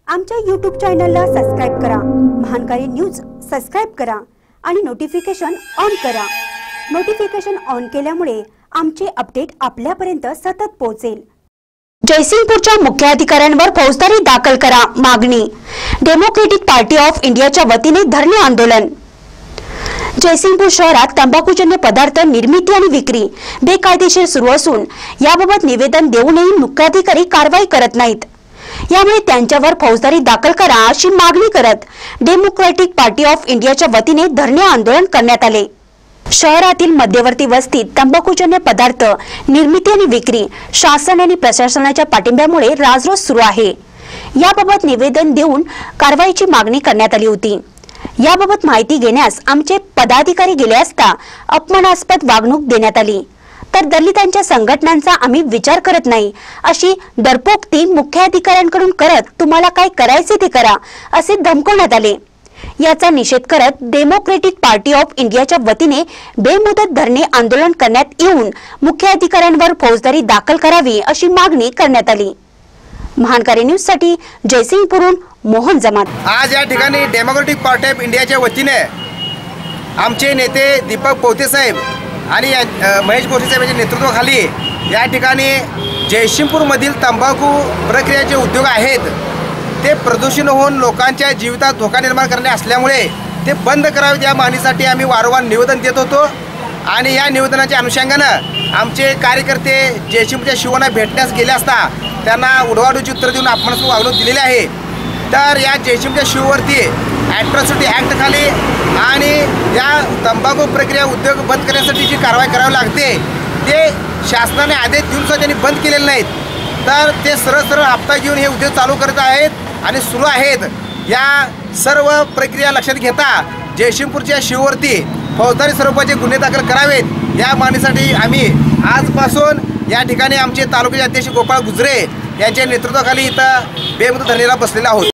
आमच्या YouTube चॅनलला subscribe करा, महानकारी न्यूज सबस्क्राइब करा आणि नोटिफिकेशन ऑन करा। नोटिफिकेशन ऑन केल्यामुळे आमचे अपडेट आपल्यापर्यंत सतत पोहोचेल। जयसिंगपूरच्या मुख्याधिकाऱ्यांवर फौजदारी दाखल करा मागणी। डेमोक्रेटिक पार्टी ऑफ इंडियाच्या वतीने धरणे आंदोलन। जयसिंगपूर शहरात तंबाखूजन्य पदार्थ निर्मिती आणि विक्री बेकायदेशीर सुरू असून याबाबत निवेदन देऊनही मुख्याधिकारी कारवाई करत नाहीत। यामुळे त्यांच्यावर फौजदारी दाखल करा अशी मागणी करत डेमोक्रेटिक पार्टी ऑफ इंडियाच्या वतीने धरणे आंदोलन करण्यात आले। शहरातील मध्यवर्ती वस्तीत तंबाखूजन्य पदार्थ निर्मिती आणि विक्री शासन आणि प्रशासनाच्या पाठिंब्यामुळे राजरोस सुरू आहे। याबाबत निवेदन देऊन कारवाईची मागणी करण्यात आली होती। याबाबत माहिती घेण्यास आमचे पदाधिकारी गेले असता अपमानास्पद वागणूक देण्यात आली, तर दलितांच्या संघटनांचा आम्ही विचार करत नाही अशी दरपोक्ती मुख्याधिकाऱ्यांकडून करत तुम्हाला काय करायचे ते करा असे धमकवण्यात आले। याचा निषेध करत डेमोक्रेटिक पार्टी ऑफ इंडियाच्या वतीने बेमुदत धरणे आंदोलन करण्यात येऊन मुख्याधिकाऱ्यांवर फौजदारी दाखल करावी अशी मागणी करण्यात आली। महानकारी न्यूज साठी जयसिंगपूरहून मोहन जमात। आज या ठिकाणी डेमोक्रेटिक पार्टी ऑफ इंडियाच्या वतीने आमचे नेते दीपक पोते साहेब आणि महेश बोरसे साहेबांच्या नेतृत्वाखाली या ठिकाणी जयसिंगपूरमधील तंबाखू प्रक्रियाचे उद्योग आहेत ते प्रदूषण होऊन लोकांच्या जीवितात धोका निर्माण करणे असल्यामुळे ते बंद करावेत या मागणीसाठी आम्ही वारंवार निवेदन देत होतो। आणि या निवेदनाच्या अनुषंगानं आमचे कार्यकर्ते जयसिंगपूरच्या शिवना भेटण्यास गेले असता त्यांना उडवाडूची उत्तर देऊन अपमानास्पद वागणूक दिलेली आहे। तर या जयसिंगपूरच्या शिववरती ॲट्रॉसिटी ॲक्टखाली आणि या तंबाखू प्रक्रिया उद्योग बंद करण्यासाठी जी कारवाई करावी लागते ते शासनाने आदेश देऊन सुद्धा त्यांनी बंद केलेले नाहीत। तर ते सरळ हप्ता घेऊन हे उद्योग चालू करत आहेत आणि सुरू आहेत। या सर्व प्रक्रिया लक्षात घेता जयसिंगपूरच्या शिववरती फौजदारी स्वरूपाचे गुन्हे दाखल करावेत या मागणीसाठी आम्ही आजपासून या ठिकाणी आमचे तालुक्याचे अध्यक्ष गोपाळ गुजरे यांच्या नेतृत्वाखाली इथं बेमुदत धरणीला बसलेले आहोत।